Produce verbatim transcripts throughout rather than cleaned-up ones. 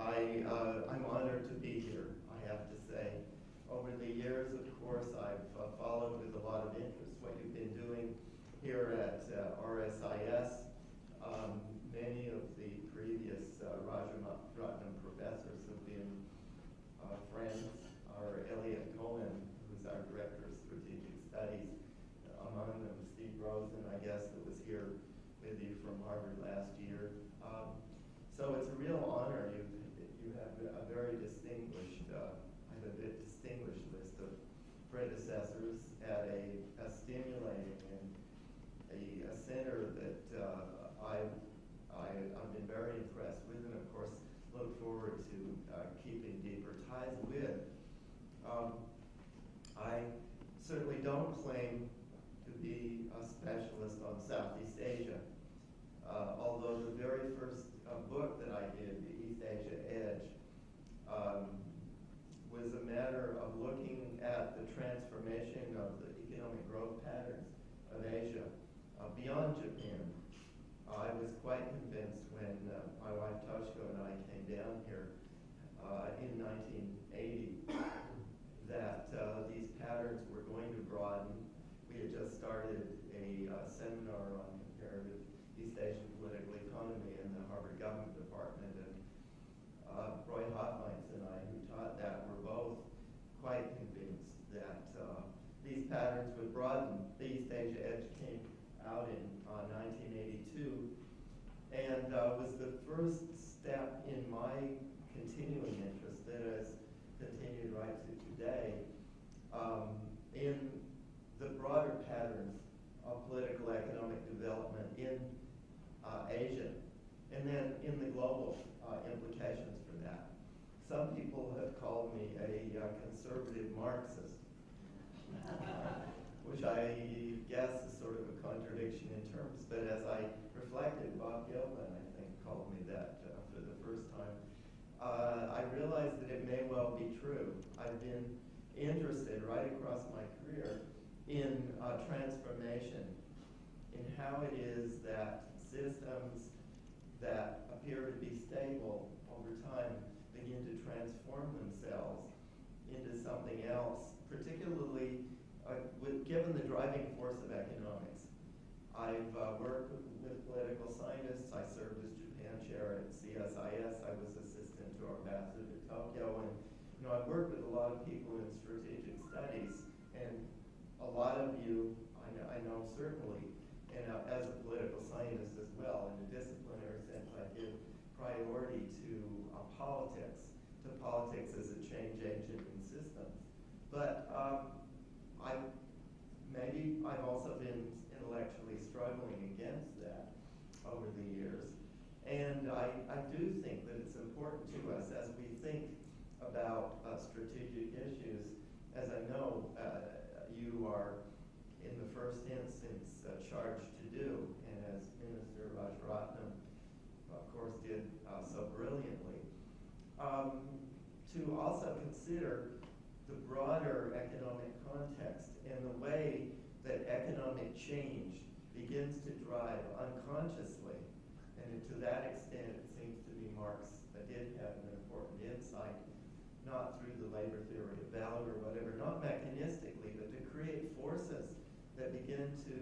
I, uh, I'm honored to be here, I have to say. Over the years, of course, I've uh, followed with a lot of interest what you've been doing here at uh, R S I S. Um, many of the previous uh, Rajaratnam professors have been uh, friends. Our Elliot Cohen, who's our Director of Strategic Studies, among them Steve Rosen, I guess, that was here with you from Harvard last year. Um, so it's a real honor. You you have a very distinguished, uh, I have a bit distinguished list of predecessors at a, a stimulating and a, a center that uh, I, I I've been very impressed with, and of course look forward to uh, keeping deeper ties with. Um, I certainly don't claim to be a specialist on Southeast Asia, uh, although the very first uh, book that I did, The East Asia Edge, um, was a matter of looking at the transformation of the economic growth patterns of Asia uh, beyond Japan. Uh, I was quite convinced when uh, my wife Toshiko and I came down here uh, in nineteen eighty that uh, these patterns were going to broaden. We had just started a uh, seminar on comparative East Asian political economy in the Harvard Government Department, and uh, Roy Hotmines and I, who taught that, were both quite convinced that uh, these patterns would broaden. The East Asia Edge came out in uh, nineteen eighty-two, and uh, was the first step in my continuing interest that has continued right to today um, in the broader patterns of political economic development in uh, Asia, and then in the global uh, implications for that. Some people have called me a uh, conservative Marxist, which I guess is sort of a contradiction in terms, but as I reflected, Bob Gilman, I think, called me that uh, for the first time. Uh, I realized that it may well be true. I've been interested right across my career in uh, transformation, in how it is that systems that appear to be stable over time begin to transform themselves into something else, particularly uh, with, given the driving force of economics. I've uh, worked with, with political scientists. I served as Japan chair at C S I S. I was assistant to our ambassador to Tokyo, and you know, I've worked with a lot of people in strategic studies, and a lot of you, I know, I know certainly, and uh, as a political scientist as well, in a disciplinary sense, I give priority to uh, politics, to politics as a change agent in systems. But um, I, maybe I've also been intellectually struggling against that over the years. And I, I do think that it's important to us as we think about uh, strategic issues, as I know uh, you are in the first instance uh, charged to do, and as Minister Rajaratnam, of course, did uh, so brilliantly, um, to also consider the broader economic context and the way that economic change begins to drive unconsciously. And to that extent, it seems to me Marx did have an important insight, not through the labor theory of value or whatever, not mechanistically, but to create forces that begin to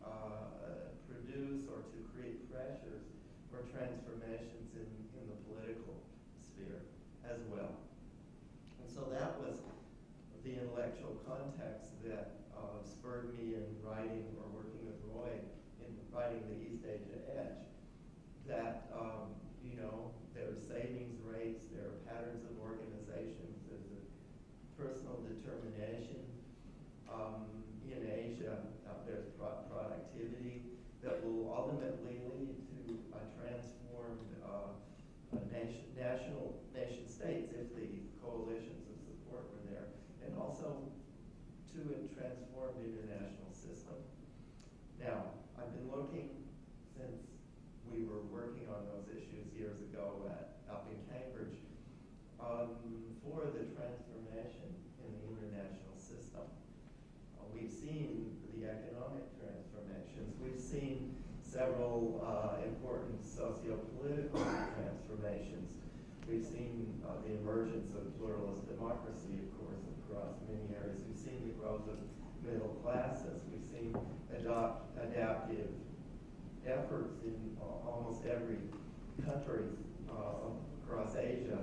uh, produce or to create pressures for transformations in, in the political sphere as well. And so that was the intellectual context that uh, spurred me in writing or working with Roy in writing the East Asia Edge. That, um, you know, there are savings rates, there are patterns of organizations, there's a personal determination. Um, in Asia, uh, there's pro productivity that will ultimately lead to a transformed uh, a nation, national nation states if the coalitions of support were there, and also to a transformed international system. Now, I've been looking since we were working on those issues years ago at, up in Cambridge um, for the transformation in the international system. Uh, we've seen the economic transformations. We've seen several uh, important socio-political transformations. We've seen uh, the emergence of pluralist democracy, of course, across many areas. We've seen the growth of middle classes. We've seen adopt, adaptive efforts in uh, almost every country uh, across Asia.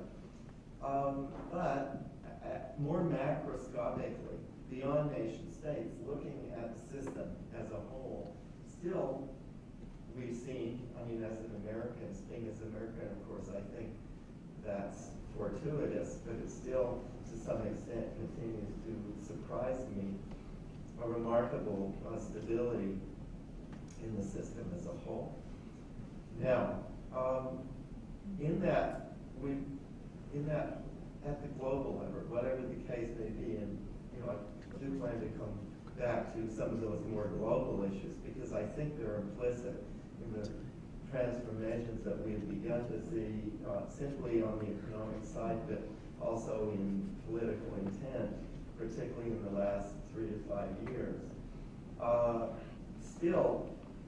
Um, but uh, more macroscopically, beyond nation states, looking at the system as a whole, still we've seen, I mean, as an American, being as an American, of course, I think that's fortuitous, but it still, to some extent, continues to surprise me, a remarkable uh, stability in the system as a whole. Now, um, in that, we, in that, at the global level, whatever the case may be, and you know, I do plan to come back to some of those more global issues because I think they're implicit in the transformations that we've begun to see uh, simply on the economic side, but also in political intent, particularly in the last three to five years. Uh, still,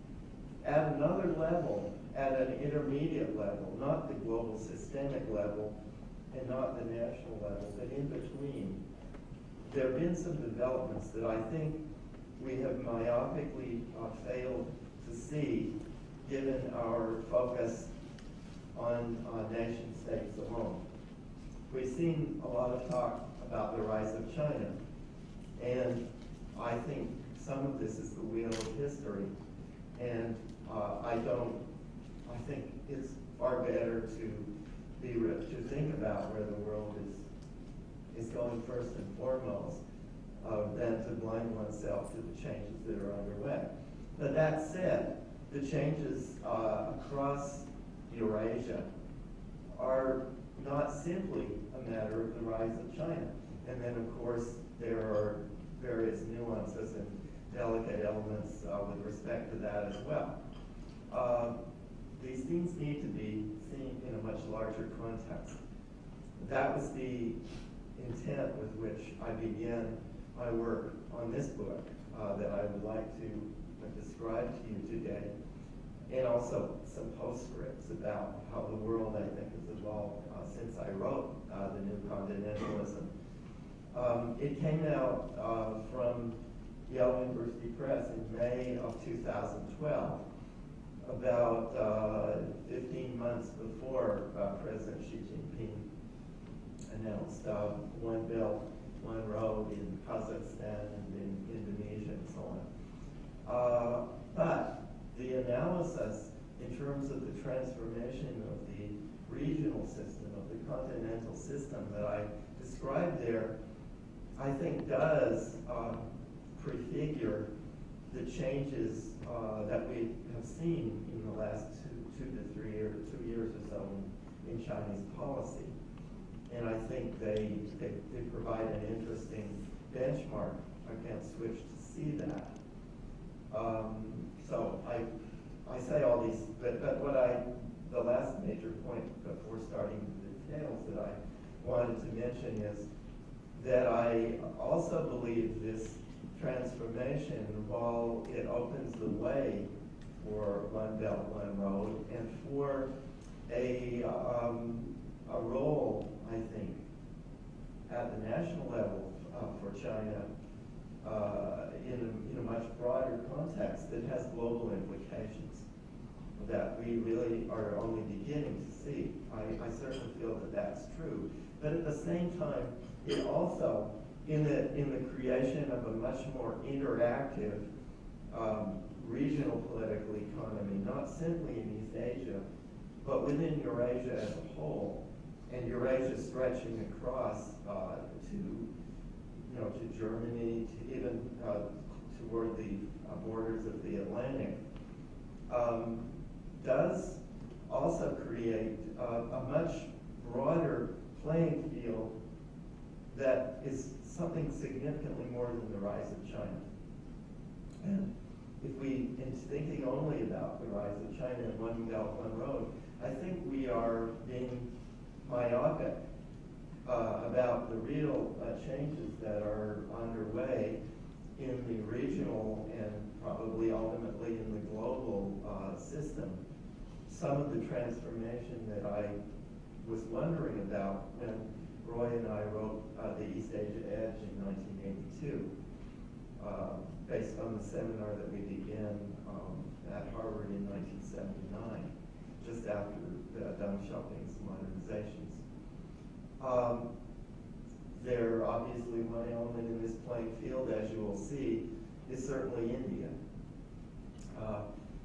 at another level, at an intermediate level, not the global systemic level and not the national level, but in between, there have been some developments that I think we have myopically uh, failed to see given our focus on uh, nation states alone. We've seen a lot of talk about the rise of China, and I think some of this is the wheel of history, and uh, I don't, I think it's far better to be, to think about where the world is, is going first and foremost, uh, than to blind oneself to the changes that are underway. But that said, the changes uh, across Eurasia are not simply a matter of the rise of China. And then, of course, there are various nuances and delicate elements uh, with respect to that as well. Uh, these things need to be seen in a much larger context. That was the intent with which I began my work on this book uh, that I would like to uh, describe to you today, and also some postscripts about how the world, I think, has evolved uh, since I wrote uh, the new Continentalism. Um, it came out uh, from Yale University Press in May of two thousand twelve, about uh, fifteen months before uh, President Xi Jinping announced uh, one belt, one road in Kazakhstan and in Indonesia and so on. Uh, but the analysis in terms of the transformation of the regional system, of the continental system that I described there, I think does uh, prefigure the changes uh, that we have seen in the last two, two to three years, two years or so in, in Chinese policy. And I think they, they, they provide an interesting benchmark against which to see that. Um, so I, I say all these, but, but what I, the last major point before starting the details that I wanted to mention is that I also believe this transformation, while it opens the way for one belt, one road, and for a, um, a role, I think, at the national level uh, for China uh, in, a, in a much broader context that has global implications that we really are only beginning to see. I, I certainly feel that that's true. But at the same time, it also, in the, in the creation of a much more interactive um, regional political economy, not simply in East Asia, but within Eurasia as a whole, and Eurasia stretching across uh, to, you know, to Germany, to even uh, toward the uh, borders of the Atlantic, um, does also create uh, a much broader playing field that is something significantly more than the rise of China. And if we, in thinking only about the rise of China and one belt, one road, I think we are being myopic uh, about the real uh, changes that are underway in the regional and probably ultimately in the global uh, system. Some of the transformation that I was wondering about when Roy and I wrote uh, the East Asia Edge in nineteen eighty-two, uh, based on the seminar that we began um, at Harvard in nineteen seventy-nine, just after the Deng Xiaoping's modernizations. Um, there, obviously, one element in this playing field, as you will see, is certainly India. Uh,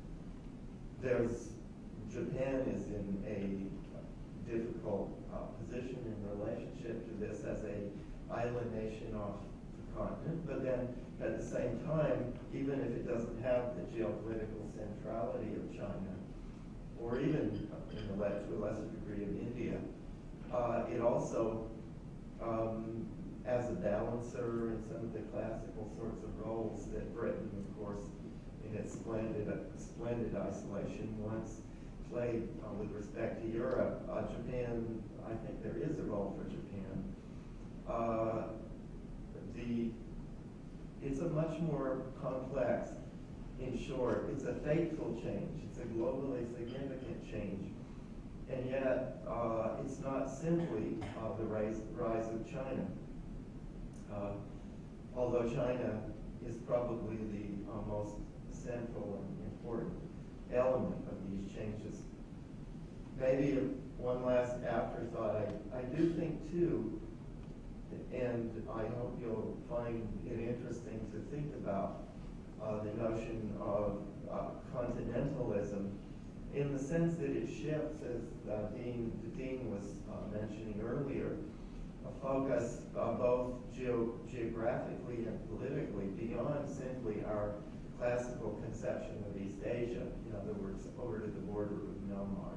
there's, Japan is in a difficult uh, position in relationship to this as a island nation off the continent, but then at the same time, even if it doesn't have the geopolitical centrality of China, or even in the, to a lesser degree of India, uh, it also, um, as a balancer in some of the classical sorts of roles that Britain, of course, in its splendid, splendid isolation once played uh, with respect to Europe. Uh, Japan, I think there is a role for Japan. Uh, the, it's a much more complex, in short, it's a fateful change. It's a globally significant change. And yet, uh, it's not simply uh, the rise, rise of China. Uh, although China is probably the uh, most central and important element of these changes. Maybe one last afterthought, I, I do think too, and I hope you'll find it interesting to think about uh, the notion of uh, continentalism in the sense that it shifts, as uh, Dean, the Dean was uh, mentioning earlier, a focus uh, both geo geographically and politically beyond simply our classical conception of East Asia, in other words, over to the border of Myanmar.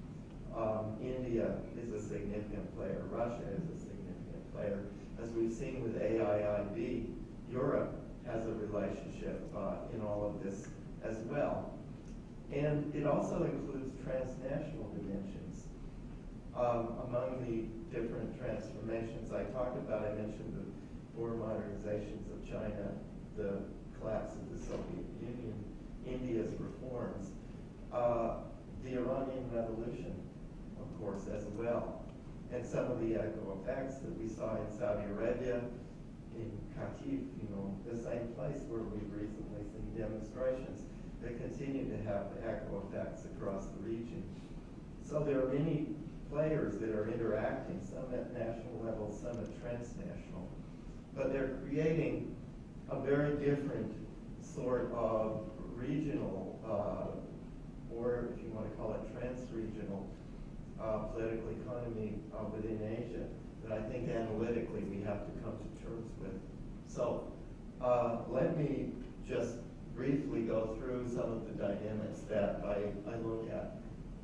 Um, India is a significant player. Russia is a significant player. As we've seen with A I I B, Europe has a relationship uh, in all of this as well. And it also includes transnational dimensions. Um, among the different transformations I talked about, I mentioned the four modernizations of China, the collapse of the Soviet Union, India's reforms, uh, the Iranian Revolution, of course, as well, and some of the echo effects that we saw in Saudi Arabia, in Kharkiv, you know, the same place where we've recently seen demonstrations that continue to have echo effects across the region. So there are many players that are interacting, some at national level, some at transnational, but they're creating a very different sort of regional, uh, or if you want to call it trans-regional, uh, political economy uh, within Asia that I think analytically we have to come to terms with. So uh, let me just briefly go through some of the dynamics that I, I look at.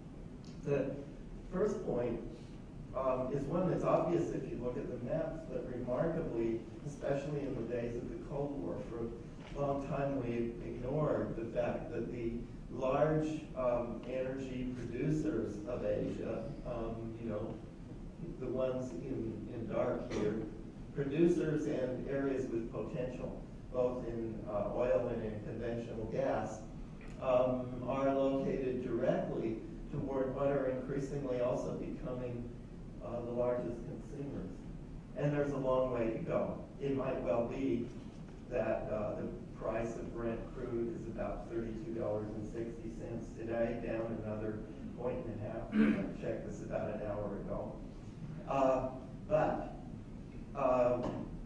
The first point um, is one that's obvious if you look at the maps, but remarkably, especially in the days of the Cold War, for a long time we ignored the fact that the large um, energy producers of Asia, um, you know, the ones in, in dark here, producers and areas with potential, both in uh, oil and in conventional gas, um, are located directly toward what are increasingly also becoming uh, the largest consumers. And there's a long way to go. It might well be that uh, the price of Brent crude is about thirty-two dollars and sixty cents today, down another point and a half. I checked this about an hour ago. Uh, but uh,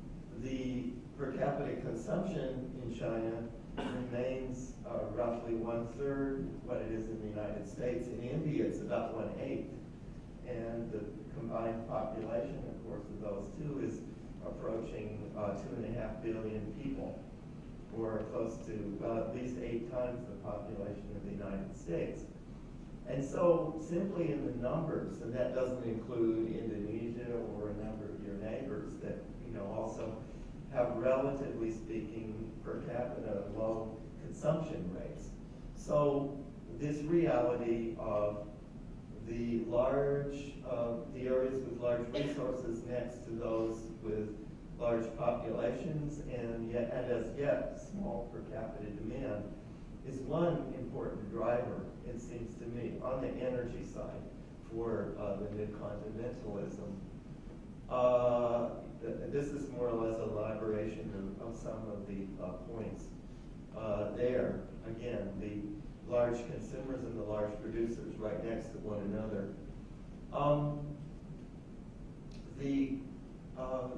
the per capita consumption in China remains uh, roughly one-third what it is in the United States. In India, it's about one-eighth. And the combined population, of course, of those two is approaching uh, two and a half billion people, or close to, well, at least eight times the population of the United States. And so simply in the numbers, and that doesn't include Indonesia or a number of your neighbors that, you know, also have, relatively speaking, per capita low consumption rates. So this reality of the large, uh, the areas with large resources next to those with large populations and yet, and as yet small per capita demand is one important driver, it seems to me, on the energy side for uh, the new continentalism. Uh, th this is more or less an elaboration of, of some of the uh, points uh, there. Again, the large consumers and the large producers right next to one another. Um, the um,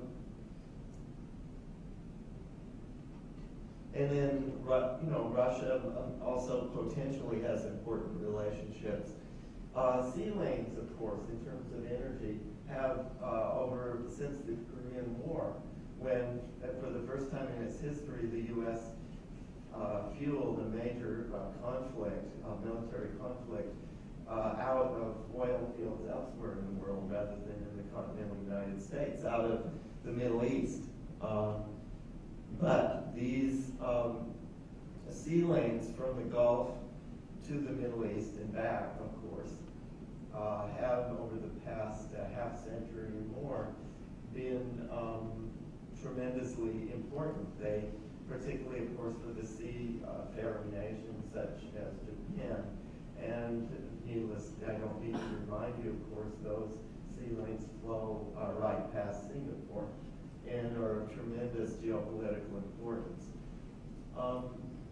and then you know Russia also potentially has important relationships. Uh, sea lanes, of course, in terms of energy, have uh, over since the Korean War, when uh, for the first time in its history the U S uh, fueled a major uh, conflict, uh, military conflict, uh, out of oil fields elsewhere in the world rather than in the continental United States, out of the Middle East. Um, but these um, sea lanes from the Gulf to the Middle East and back, of course, uh, have over the past uh, half century or more been um, tremendously important. They, particularly of course for the seafaring nations such as Japan, and needless, I don't need to remind you, of course, those sea lanes flow uh, right past Singapore and are of tremendous geopolitical importance. Um,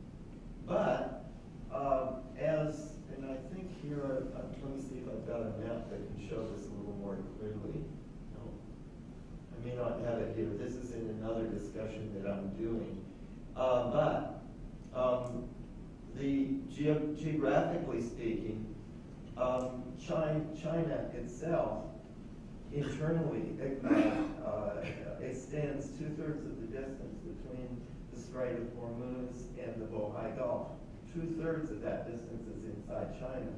but um, as, and I think here, uh, let me see if I've got a map that can show this a little more clearly. No, I may not have it here. This is in another discussion that I'm doing. Uh, but um, the ge geographically speaking, um, China, China itself internally uh, uh, extends two-thirds of the distance between the Strait of Hormuz and the Bohai Gulf. Two-thirds of that distance is inside China.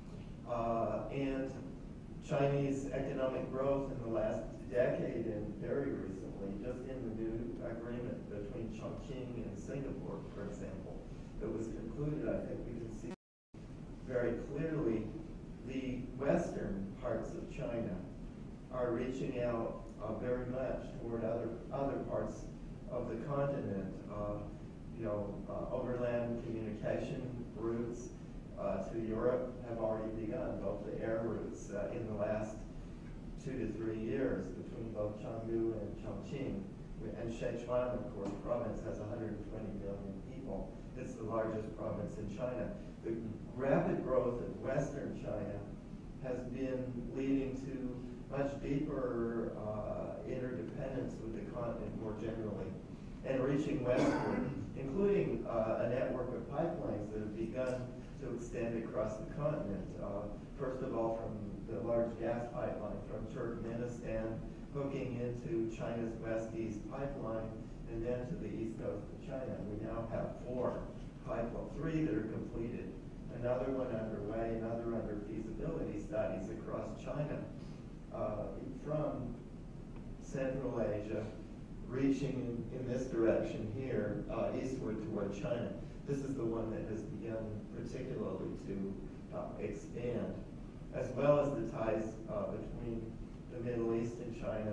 Uh, and Chinese economic growth in the last decade and very recently, just in the new agreement between Chongqing and Singapore, for example, that was concluded, I think we can see very clearly the western parts of China are reaching out uh, very much toward other other parts of the continent. Uh, you know, uh, overland communication routes uh, to Europe have already begun, both the air routes uh, in the last two to three years between both Chengdu and Chongqing. And Sichuan, of course, province has one hundred twenty million people. It's the largest province in China. The rapid growth of Western China has been leading to much deeper uh, interdependence with the continent more generally, and reaching westward, including uh, a network of pipelines that have begun to extend across the continent. Uh, first of all, from the large gas pipeline from Turkmenistan, hooking into China's west-east pipeline, and then to the east coast of China. We now have four pipelines, three that are completed, another one underway, another under feasibility studies across China. Uh, from Central Asia, reaching in, in this direction here, uh, eastward toward China. This is the one that has begun particularly to uh, expand, as well as the ties uh, between the Middle East and China,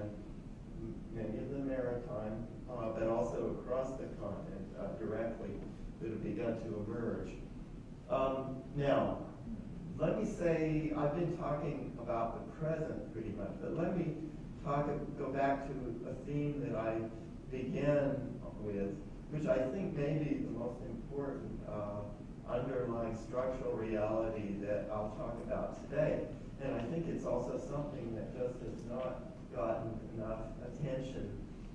many of them maritime, uh, but also across the continent uh, directly, that have begun to emerge. Um, now, let me say, I've been talking about the present pretty much, but let me talk, go back to a theme that I began with, which I think may be the most important uh, underlying structural reality that I'll talk about today. And I think it's also something that just has not gotten enough attention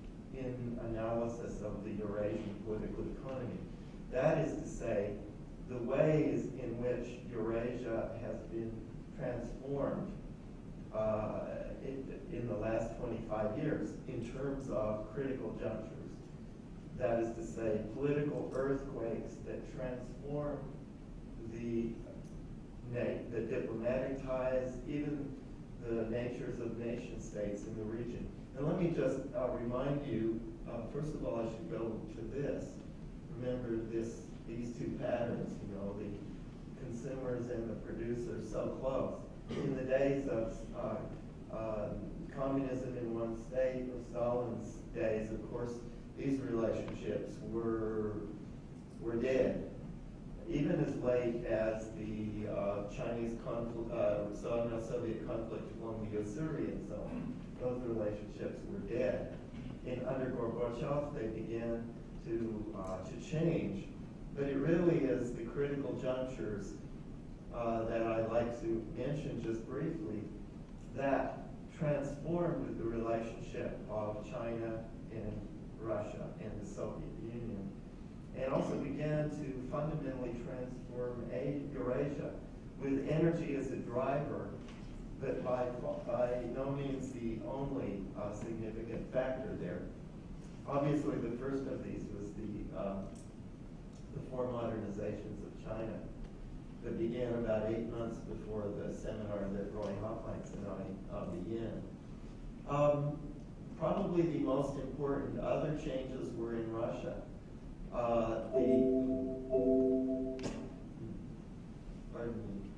in analysis of the Eurasian political economy. That is to say, the ways in which Eurasia has been transformed uh, in, in the last twenty-five years in terms of critical junctures. That is to say, political earthquakes that transform the, the diplomatic ties, even the natures of nation states in the region. And let me just uh, remind you, uh, first of all, I should go to this. Remember this, these two patterns, you know, the consumers and the producers so close. In the days of uh, uh, communism in one state, or Stalin's days, of course, these relationships were were dead. even as late as the uh, Chinese conflict, uh, Sino-Soviet conflict along the Usurian zone. Those relationships were dead. And under Gorbachev, they began to uh, to change. But it really is the critical junctures uh, that I'd like to mention just briefly that transformed with the relationship of China and Russia and the Soviet Union, and also began to fundamentally transform Eurasia with energy as a driver, but by, by no means the only uh, significant factor there. Obviously, the first of these was the, uh, the four modernizations of China that began about eight months before the seminar that Roy Hoplinks and I uh, began. Um, probably the most important other changes were in Russia. Uh, the, pardon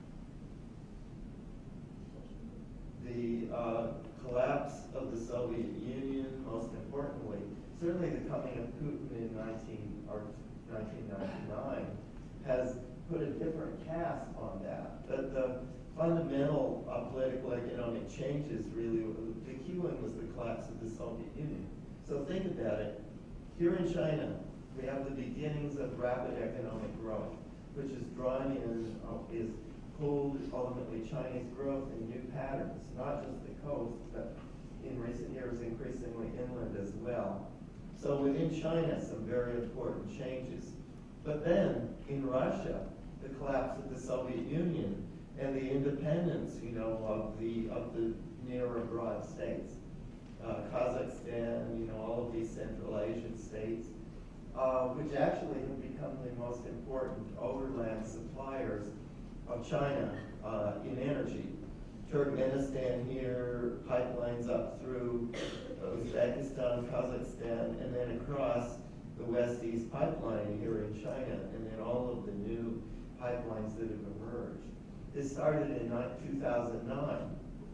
me, the uh, collapse of the Soviet Union, most importantly, certainly the coming of Putin in nineteen ninety-nine has put a different cast on that. But the fundamental uh, political economic changes really, the key one was the collapse of the Soviet Union. So think about it. Here in China, we have the beginnings of rapid economic growth, which is drawn in, uh, is pulled ultimately Chinese growth in new patterns, not just the coast, but in recent years increasingly inland as well. So within China, some very important changes. But then in Russia, the collapse of the Soviet Union and the independence, you know, of the of the near abroad states, uh, Kazakhstan, you know, all of these Central Asian states, uh, which actually have become the most important overland suppliers of China uh, in energy. Turkmenistan here, pipelines up through Uzbekistan, Kazakhstan, and then across the West-East pipeline here in China, and then all of the new pipelines that have emerged. This started in two thousand nine,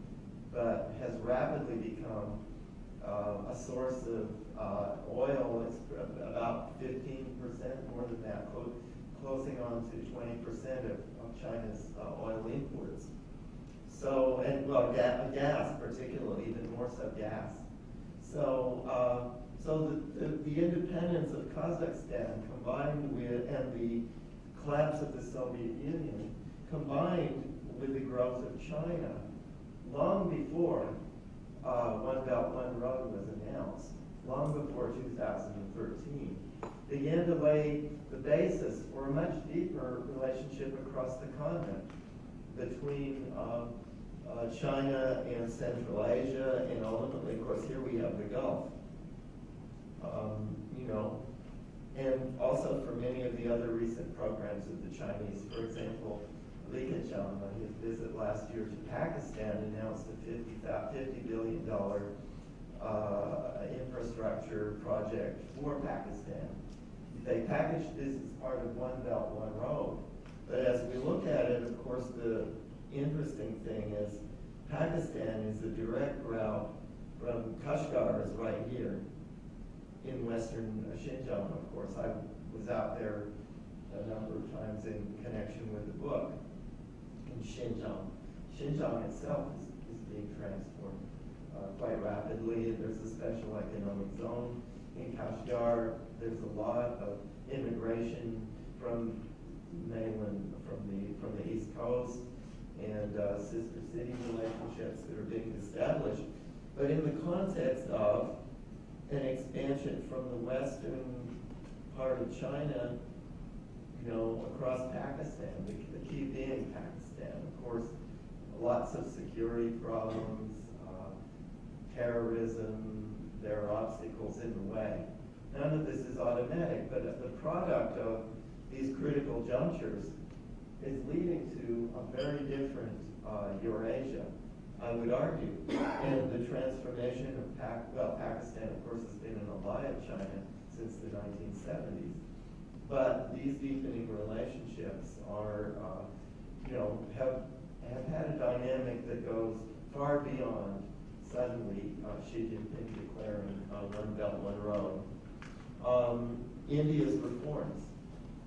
but has rapidly become uh, a source of uh, oil. It's about fifteen percent, more than that, clo closing on to twenty percent of, of China's uh, oil imports. So, and well, ga gas particularly, even more so gas. So, uh, so the, the, the independence of Kazakhstan combined with, and the collapse of the Soviet Union, combined with the growth of China, long before uh, One Belt, One Road was announced, long before two thousand thirteen, began to lay the basis for a much deeper relationship across the continent between uh, uh, China and Central Asia, and ultimately, of course, here we have the Gulf. Um, you know, and also for many of the other recent programs of the Chinese. For example, Li Keqiang, on his visit last year to Pakistan, announced a fifty billion dollar uh, infrastructure project for Pakistan. They packaged this as part of One Belt, One Road. But as we look at it, of course, the interesting thing is Pakistan is a direct route from Kashgar, is right here in western Xinjiang, of course. I was out there a number of times in connection with the book in Xinjiang. Xinjiang itself is, is being transformed uh, quite rapidly. There's a special economic zone in Kashgar. There's a lot of immigration from mainland, from the from the East Coast, and uh, sister city relationships that are being established. But in the context of an expansion from the western part of China, you know, across Pakistan, the, the key being Pakistan. Of course, lots of security problems, uh, terrorism, there are obstacles in the way. None of this is automatic, but the product of these critical junctures is leading to a very different uh, Eurasia, I would argue. And the transformation of Pak well, Pakistan, of course, has been an ally of China since the nineteen seventies. But these deepening relationships are, uh, you know, have have had a dynamic that goes far beyond suddenly uh, Xi Jinping declaring uh, One Belt, One Road. Um, India's reforms.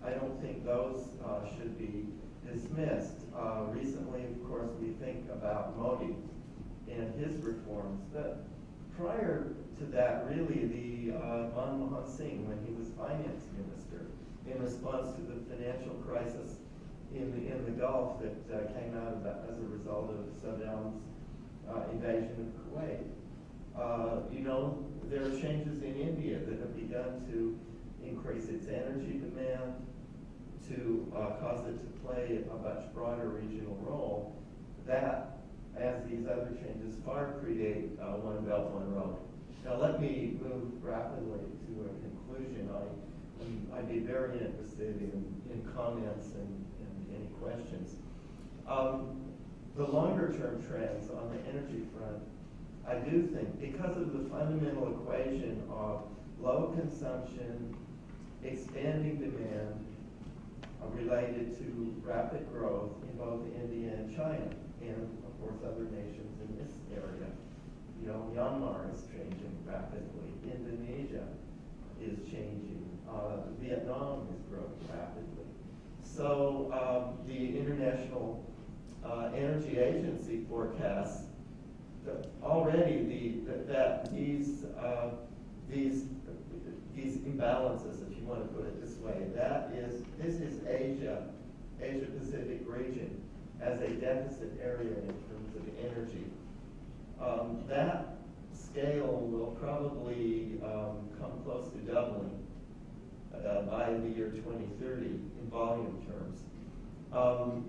I don't think those uh, should be dismissed. Uh, recently, of course, we think about Modi and his reforms, but prior to that, really, the uh, Manmohan Singh, when he was finance minister, in response to the financial crisis in the, in the Gulf that uh, came out of that as a result of Saddam's uh, invasion of Kuwait. Uh, you know, there are changes in India that have begun to increase its energy demand, to uh, cause it to play a much broader regional role. That, as these other changes, far predate uh, One Belt, One Road. Now let me move rapidly to a conclusion. I, um, I'd be very interested in, in comments and, and any questions. Um, the longer term trends on the energy front, I do think, because of the fundamental equation of low consumption, expanding demand, uh, related to rapid growth in both India and China, and of course other nations in this area. You know, Myanmar is changing rapidly. Indonesia is changing. Uh, Vietnam is growing rapidly. So um, the International uh, Energy Agency forecasts that already the, that, that these uh, these these imbalances, if you want to put it this way, that is this is Asia, Asia Pacific region as a deficit area in terms of energy. Um, that scale will probably um, come close to doubling uh, by the year twenty thirty in volume terms. Um,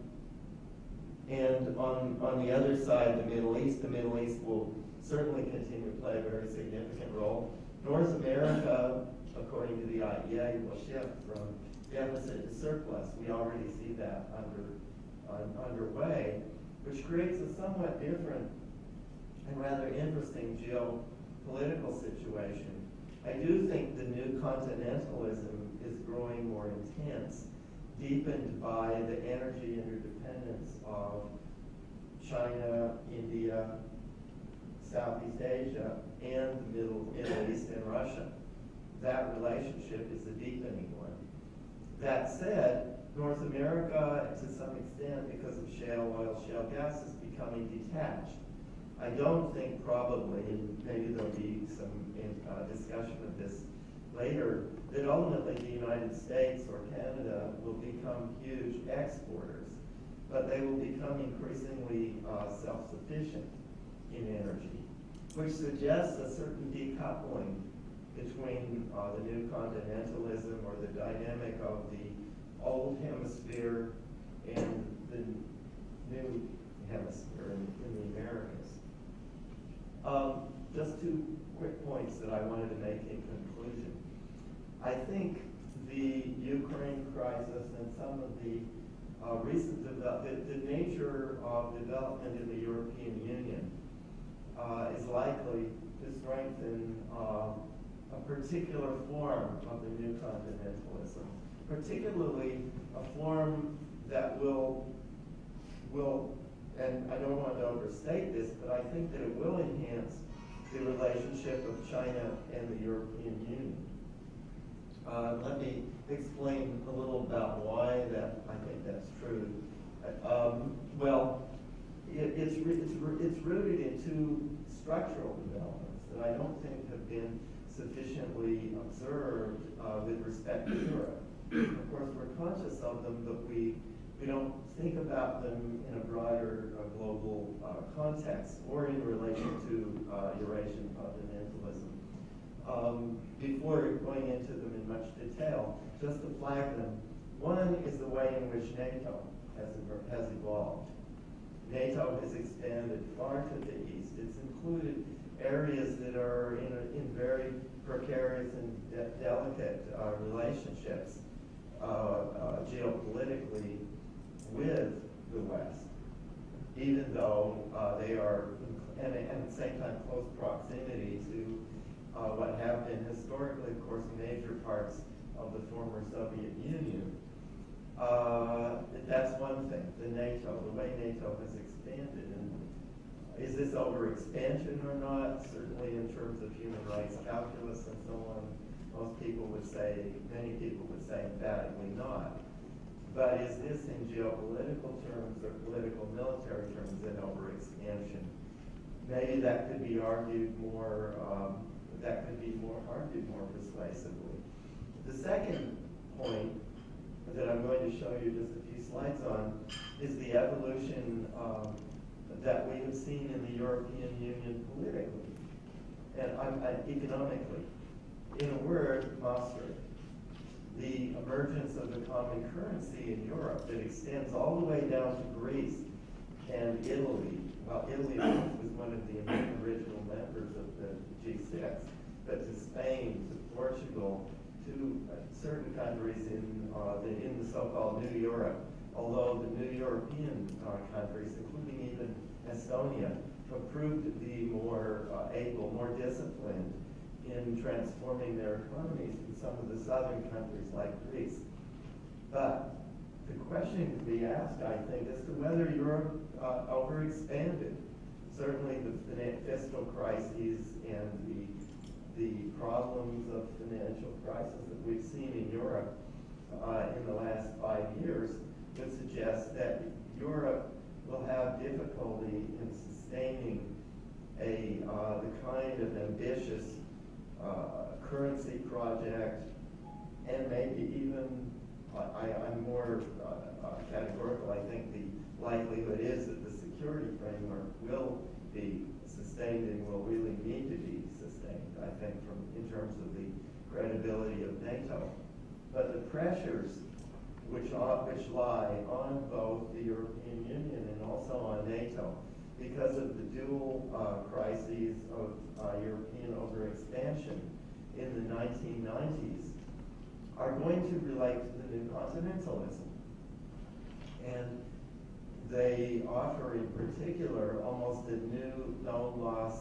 and on, on the other side, the Middle East, the Middle East will certainly continue to play a very significant role. North America, according to the I E A, will shift from deficit to surplus. We already see that under, uh, underway, which creates a somewhat different and rather interesting geopolitical situation. I do think the new continentalism is growing more intense, deepened by the energy interdependence of China, India, Southeast Asia, and the Middle, Middle East and Russia. That relationship is a deepening one. That said, North America, to some extent, because of shale oil, shale gas, is becoming detached. I don't think probably, and maybe there'll be some uh, discussion of this later, that ultimately the United States or Canada will become huge exporters, but they will become increasingly uh, self-sufficient in energy, which suggests a certain decoupling between uh, the new continentalism or the dynamic of the old hemisphere and the new hemisphere in, in the Americas. Um, just two quick points that I wanted to make in conclusion. I think the Ukraine crisis and some of the uh, recent development, the, the nature of development in the European Union uh, is likely to strengthen uh, a particular form of the new continentalism, particularly a form that will, will, and I don't want to overstate this, but I think that it will enhance the relationship of China and the European Union. Uh, let me explain a little about why that I think that's true. Um, well, it, it's, it's, it's rooted in two structural developments that I don't think have been sufficiently observed uh, with respect to Europe. Of course, we're conscious of them, but we, we don't think about them in a broader uh, global uh, context or in relation to uh, Eurasian continentalism. Um, before going into them in much detail, just to flag them, one is the way in which NATO has, has evolved. NATO has expanded far to the east. It's included areas that are in, a, in very precarious and de delicate uh, relationships uh, uh, geopolitically with the West, even though uh, they are, in, and, and at the same time, close proximity to uh, what have been historically, of course, major parts of the former Soviet Union. Uh, that's one thing, the NATO, the way NATO has expanded. And is this over expansion or not? Certainly in terms of human rights calculus and so on, Most people would say, many people would say emphatically not. But is this in geopolitical terms or political military terms an overexpansion? Maybe that could be argued more, um, that could be more argued more persuasively. The second point that I'm going to show you just a few slides on is the evolution um, that we have seen in the European Union politically and um, uh, economically. In a word, Maastricht, the emergence of the common currency in Europe that extends all the way down to Greece and Italy. Well, Italy was one of the original members of the G six, but to Spain, to Portugal, to uh, certain countries in uh, the, in the so-called New Europe, although the New European uh, countries, including even Estonia, have proved to be more uh, able, more disciplined in transforming their economies than some of the southern countries like Greece. But the question to be asked, I think, as to whether Europe uh, overexpanded. Certainly the fiscal crises and the, the problems of financial crisis that we've seen in Europe uh, in the last five years would suggest that Europe will have difficulty in sustaining a, uh, the kind of ambitious uh, currency project, and maybe even, I, I'm more uh, uh, categorical. I think the likelihood is that the security framework will be sustained and will really need to be sustained, I think, from in terms of the credibility of NATO. But the pressures which, are, which lie on both the European Union and also on NATO, because of the dual uh, crises of uh, European overexpansion in the nineteen nineties, are going to relate to the new continentalism. And they offer in particular almost a new no-loss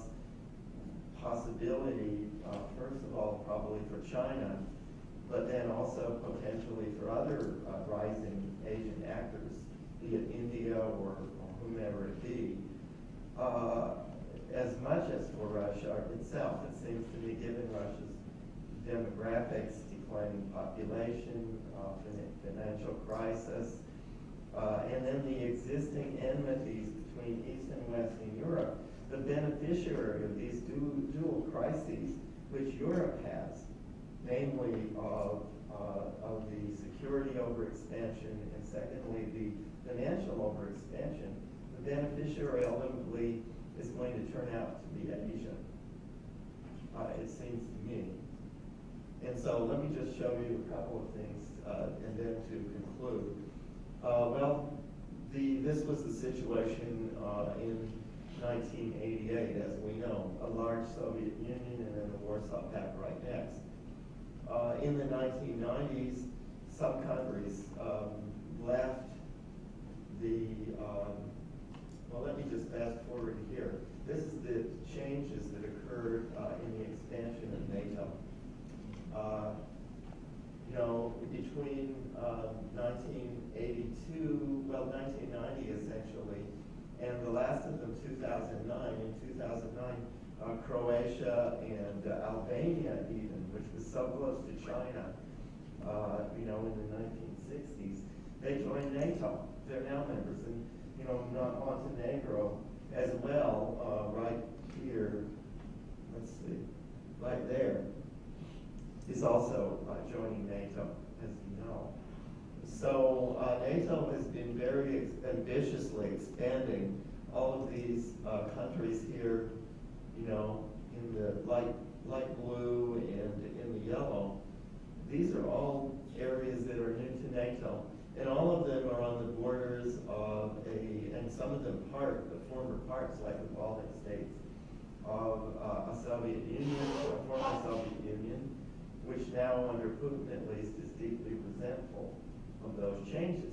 possibility, uh, first of all, probably for China, but then also potentially for other uh, rising Asian actors, be it India or, or whomever it be, uh, as much as for Russia itself. It seems to me, given Russia's demographics, declining population, uh, fin financial crisis, uh, and then the existing enmities between East and Western Europe, the beneficiary of these dual, dual crises, which Europe has, namely of, uh, of the security overexpansion and secondly the financial overexpansion, the beneficiary ultimately is going to turn out to be Asia, uh, it seems to me. And so let me just show you a couple of things uh, and then to conclude. Uh, well, the, this was the situation uh, in nineteen eighty-eight, as we know, a large Soviet Union and then the Warsaw Pact right next. Uh, in the nineteen nineties, some countries um, left the, um, well, let me just fast forward here. This is the changes that occurred uh, in the expansion of NATO. Uh, you know, between uh, nineteen eighty-two, well, nineteen ninety essentially, and the last of them, two thousand nine. In two thousand nine, uh, Croatia and uh, Albania even, which was so close to China, uh, you know, in the nineteen sixties, they joined NATO. They're now members, and you know, Montenegro as well, uh, right here. Let's see, right there, is also uh, joining NATO, as you know. So uh, NATO has been very ex ambitiously expanding all of these uh, countries here, you know, in the light, light blue and in the yellow. These are all areas that are new to NATO, and all of them are on the borders of a, and some of them part, the former parts, like the Baltic states, of uh, a Soviet Union, a former Soviet Union, which now, under Putin at least, is deeply resentful of those changes.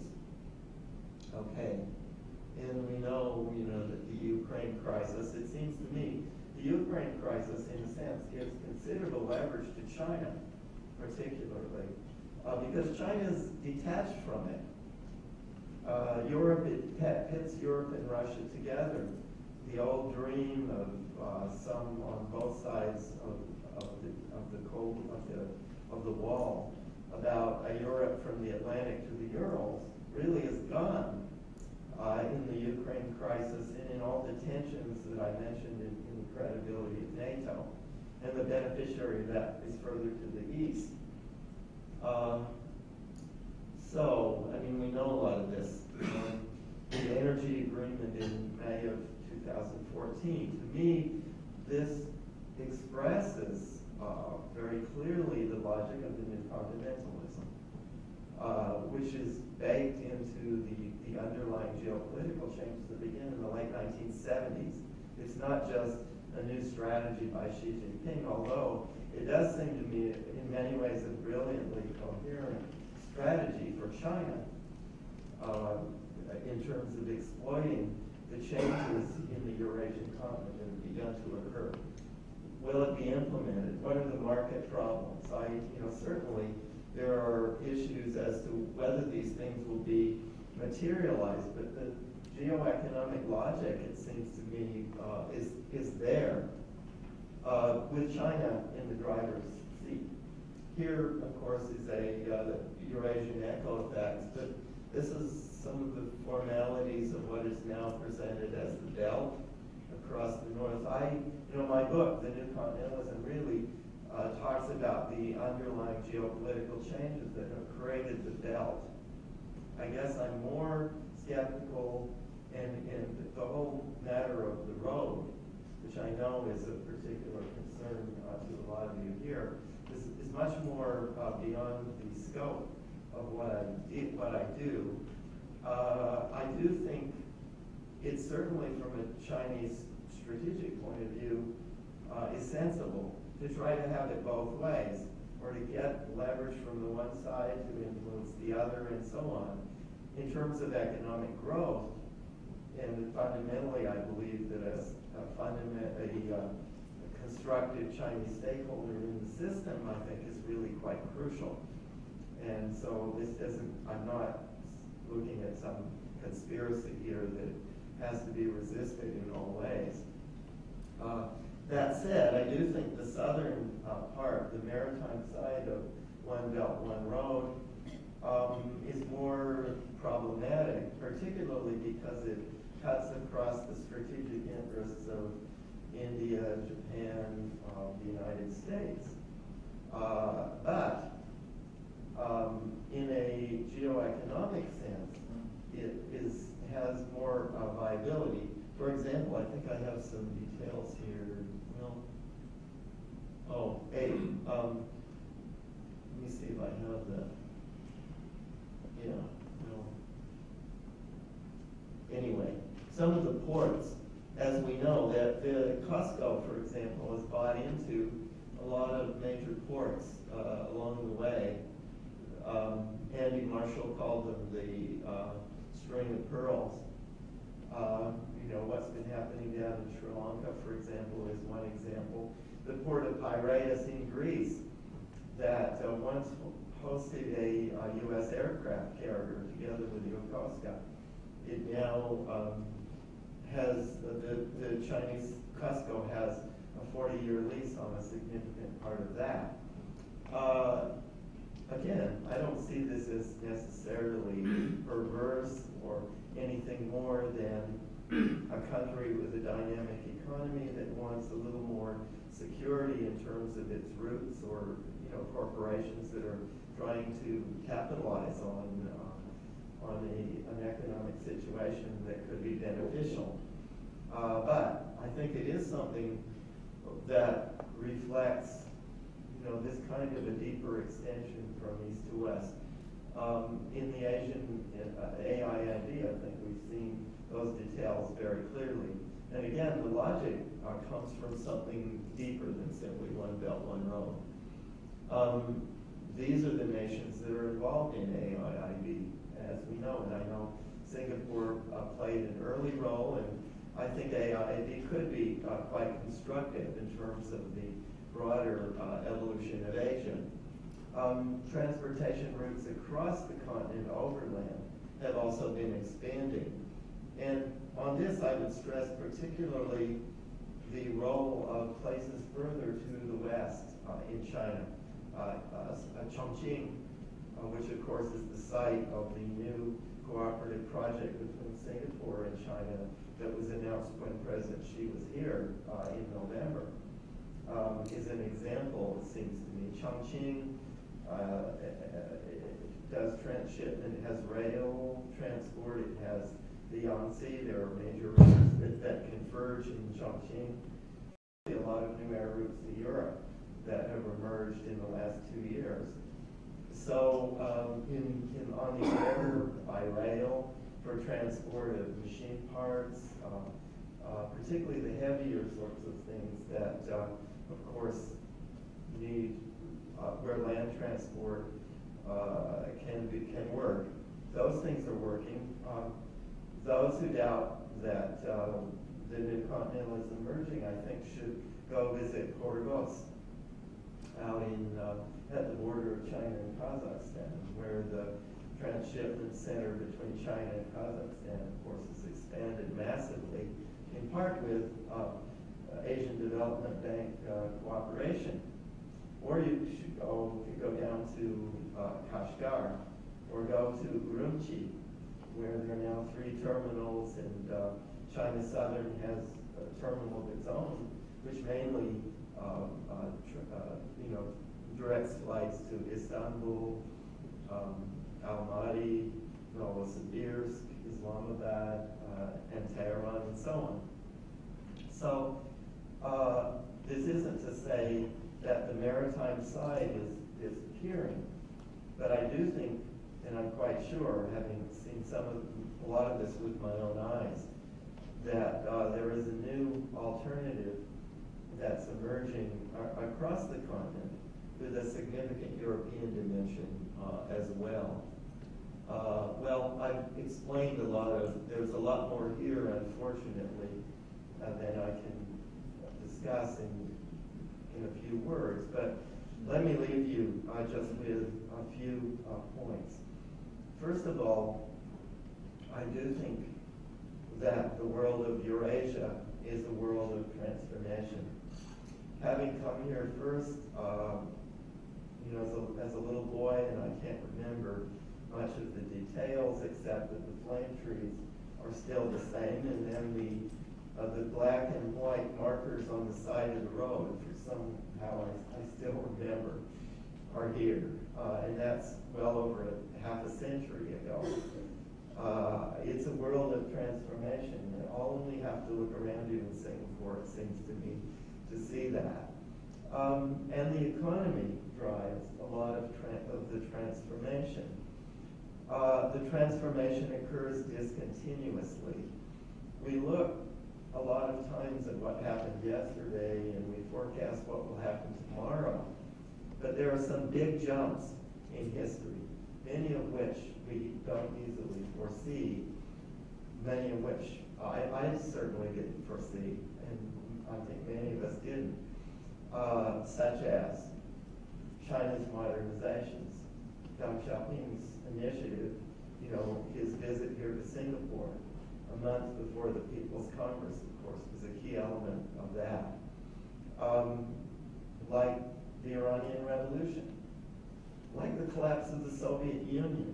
Okay, and we know, you know, that the Ukraine crisis, it seems to me, the Ukraine crisis, in a sense, gives considerable leverage to China, particularly, uh, because China is detached from it. Uh, Europe, it pits Europe and Russia together the old dream of uh, some on both sides of, of the of the cold of the of the wall about a Europe from the Atlantic to the Urals really is gone uh, in the Ukraine crisis and in all the tensions that I mentioned in, in the credibility of NATO. And the beneficiary of that is further to the east. Uh, so, I mean, we know a lot of this. Um, the energy agreement in May of two thousand fourteen, to me, this expresses uh, very clearly the logic of the new Continentalism, uh, which is baked into the, the underlying geopolitical changes that began in the late nineteen seventies. It's not just a new strategy by Xi Jinping, although it does seem to me in many ways a brilliantly coherent strategy for China uh, in terms of exploiting the changes in the Eurasian continent that have begun to occur. Will it be implemented? What are the market problems? I, you know, certainly there are issues as to whether these things will be materialized, but the geoeconomic logic, it seems to me, uh, is is there uh, with China in the driver's seat. Here, of course, is a uh, the Eurasian echo effects, but this is some of the formalities of what is now presented as the belt across the north. I, you know, my book, The New Continentalism, really uh, talks about the underlying geopolitical changes that have created the belt. I guess I'm more skeptical in, in the whole matter of the road, which I know is a particular concern uh, to a lot of you here, is, is much more uh, beyond the scope of what I, did, what I do. Uh, I do think it's certainly from a Chinese strategic point of view uh, is sensible to try to have it both ways, or to get leverage from the one side to influence the other and so on. In terms of economic growth, and fundamentally I believe that a, a, fundament, a, uh, a constructive Chinese stakeholder in the system, I think, is really quite crucial. And so this doesn't, I'm not looking at some conspiracy here that has to be resisted in all ways. Uh, that said, I do think the southern uh, part, the maritime side of One Belt, One Road, um, is more problematic, particularly because it cuts across the strategic interests of India, Japan, uh, the United States. Uh, but um, in a geoeconomic sense, it is has more uh, viability. For example, I think I have some details here. Well, oh, hey, um, let me see if I have the, yeah, no. Anyway, some of the ports, as we know, that the Costco, for example, has bought into a lot of major ports uh, along the way. Um, Andy Marshall called them the uh, string of pearls. Uh, you know, what's been happening down in Sri Lanka, for example, is one example. The port of Piraeus in Greece that uh, once hosted a uh, U S aircraft carrier together with Yokosuka. It now um, has, uh, the, the Chinese Costco has a forty-year lease on a significant part of that. Uh, Again, I don't see this as necessarily perverse or anything more than a country with a dynamic economy that wants a little more security in terms of its roots, or you know, corporations that are trying to capitalize on uh, on a, an economic situation that could be beneficial. Uh, but I think it is something that reflects, you know, this kind of a deeper extension from east to west. Um, in the Asian uh, A I I D, I think we've seen those details very clearly. And again, the logic uh, comes from something deeper than simply One Belt, One Road. Um, these are the nations that are involved in A I I D, as we know, and I know Singapore uh, played an early role, and I think A I I D could be uh, quite constructive in terms of the broader uh, evolution of Asia. Um, transportation routes across the continent overland have also been expanding. And on this, I would stress particularly the role of places further to the west uh, in China. Uh, uh, Chongqing, uh, which of course is the site of the new cooperative project between Singapore and China that was announced when President Xi was here uh, in November, um, is an example, it seems to me. Chongqing uh, it does transshipment, it has rail transport, it has the Yangtze, there are major routes that, that converge in Chongqing. A lot of new air routes to Europe that have emerged in the last two years. So um, in, in, on the air, by rail, for transport of machine parts, uh, uh, particularly the heavier sorts of things that, uh, of course, need, uh, where land transport uh, can, be, can work. Those things are working. Um, those who doubt that uh, the new continentalism emerging, I think, should go visit Korgos out in, uh, at the border of China and Kazakhstan, where the transshipment center between China and Kazakhstan, of course, has expanded massively, in part with uh, Asian Development Bank uh, cooperation. Or you should go, you go down to uh, Kashgar, or go to Urumqi, where there are now three terminals, and uh, China Southern has a terminal of its own, which mainly uh, uh, tr uh, you know, directs flights to Istanbul, um, Almaty, Novosibirsk, Islamabad, uh, and Tehran, and so on. So uh, this isn't to say that the maritime side is disappearing, but I do think, and I'm quite sure, having seen some of a lot of this with my own eyes, that uh, there is a new alternative that's emerging uh, across the continent with a significant European dimension uh, as well. Uh, well, I've explained a lot of, there's a lot more here, unfortunately, uh, than I can discuss in, in a few words, but let me leave you uh, just with a few uh, points. First of all, I do think that the world of Eurasia is a world of transformation. Having come here first, um, you know, as a, as a little boy, and I can't remember much of the details except that the flame trees are still the same, and then the uh, the black and white markers on the side of the road, for somehow I, I still remember, are here, uh, and that's well over a, half a century ago. Uh, it's a world of transformation. You only have to look around you in Singapore, it seems to me, to see that. Um, and the economy drives a lot of, of the transformation. Uh, the transformation occurs discontinuously. We look a lot of times at what happened yesterday and we forecast what will happen tomorrow, but there are some big jumps in history, many of which we don't easily foresee, many of which I, I certainly didn't foresee, and I think many of us didn't, uh, such as China's modernizations, Deng Xiaoping's initiative, you know, his visit here to Singapore a month before the People's Congress, of course, was a key element of that. Um, like the Iranian Revolution, like the collapse of the Soviet Union,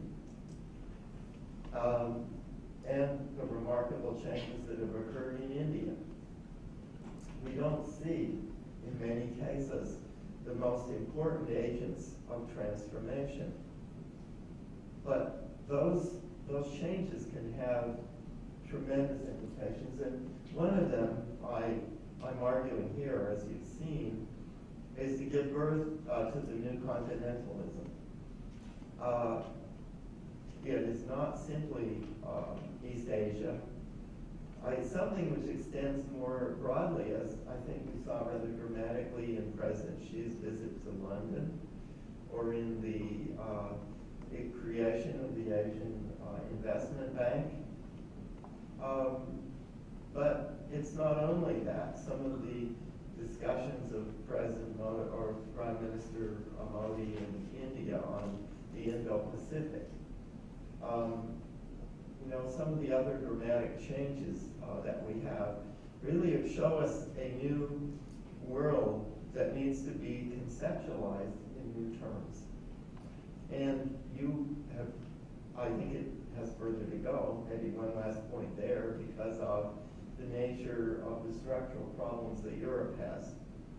um, and the remarkable changes that have occurred in India. We don't see, in many cases, the most important agents of transformation. But those, those changes can have tremendous implications, and one of them, I, I'm arguing here, as you've seen, is to give birth uh, to the new continentalism. Uh, it is not simply um, East Asia. Uh, it's something which extends more broadly, as I think we saw rather dramatically in President Xi's visit to London, or in the uh, creation of the Asian uh, Investment Bank. Um, but it's not only that. Some of the discussions of President Modi or Prime Minister Modi in India on the Indo-Pacific, um, you know, some of the other dramatic changes uh, that we have really show us a new world that needs to be conceptualized in new terms. And you have, I think it has further to go. Maybe one last point there, because of the nature of the structural problems that Europe has.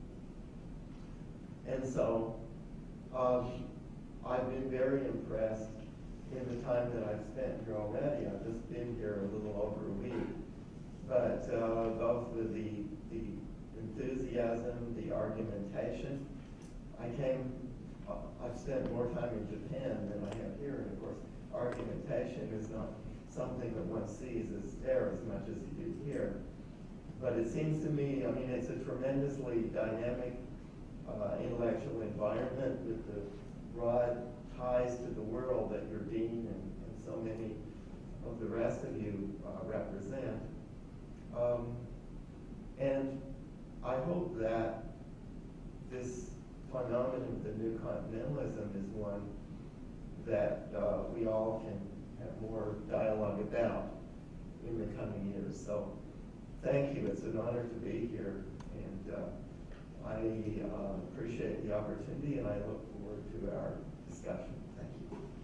And so um, I've been very impressed in the time that I've spent here already. I've just been here a little over a week. But uh, both with the, the enthusiasm, the argumentation. I came, uh, I've spent more time in Japan than I have here, and of course, argumentation is not something that one sees as there as much as you do here. But it seems to me, I mean, it's a tremendously dynamic uh, intellectual environment with the broad ties to the world that your dean and, and so many of the rest of you uh, represent. Um, and I hope that this phenomenon of the new continentalism is one that uh, we all can have more dialogue about in the coming years. So thank you. It's an honor to be here. And uh, I uh, appreciate the opportunity, and I look forward to our discussion. Thank you.